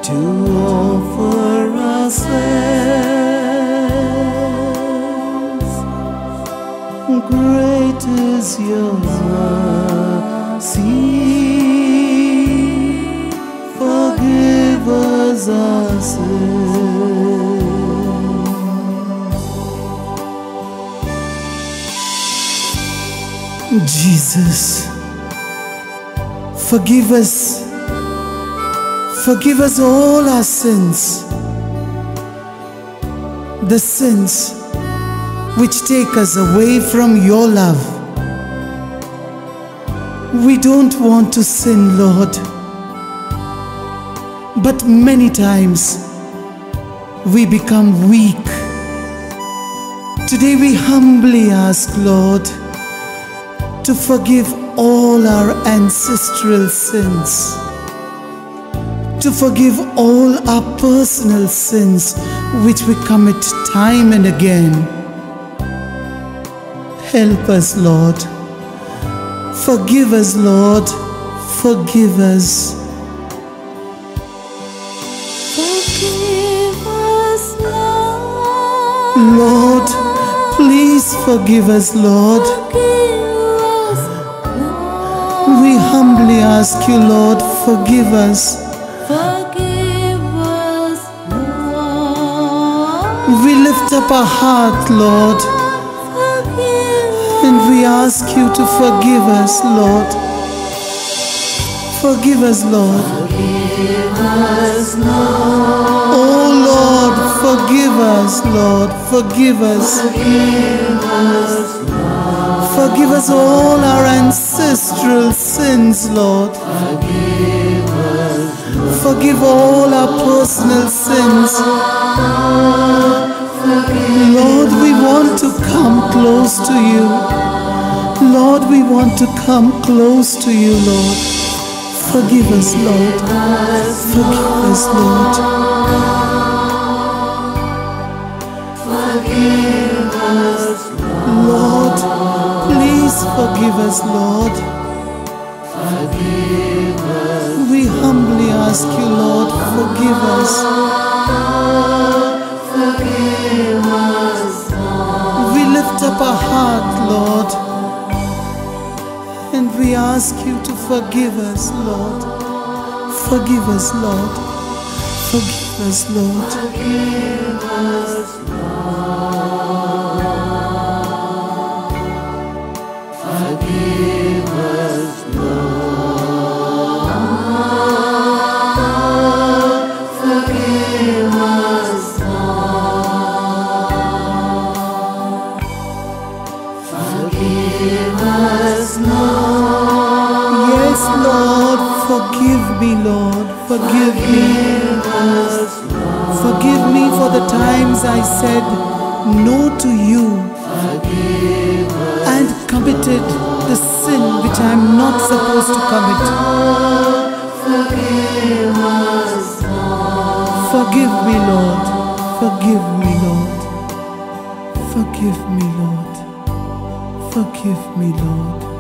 to offer ourselves. Great is your mercy, forgive us our sins. Jesus, forgive us all our sins, the sins which take us away from your love. We don't want to sin, Lord, but many times we become weak. Today we humbly ask, Lord, to forgive all our ancestral sins, to forgive all our personal sins which we commit time and again. Help us, Lord. Forgive us, Lord. Forgive us. Forgive us, Lord. Lord, please forgive us, Lord. Forgive us, Lord. We humbly ask you, Lord, forgive us. Forgive us, Lord. We lift up our heart, Lord, and we ask you to forgive us, Lord. Forgive us, Lord. Forgive us, Lord. Oh Lord, forgive us, Lord. Forgive us. Forgive us, Lord. Forgive us all our ancestral sins, Lord. Forgive us, Lord. Forgive all our personal sins. Lord, we want to come close to you. Lord, we want to come close to you, Lord. Forgive us, Lord. Forgive us, Lord. Forgive us, Lord, please forgive us, Lord. forgive us, We humbly ask you, Lord, forgive us. forgive us, We lift up our heart, Lord, and we ask you to forgive us, Lord. Forgive us, Lord. Forgive us, Lord. forgive us, forgive us, forgive us, forgive us, Lord. Yes, Lord, forgive me, Lord. Forgive me. Forgive me for the times I said no to you and committed the sin which I am not supposed to commit. Forgive us, Forgive me, Lord. Forgive me, Lord. Forgive me, Lord. Forgive me, Lord.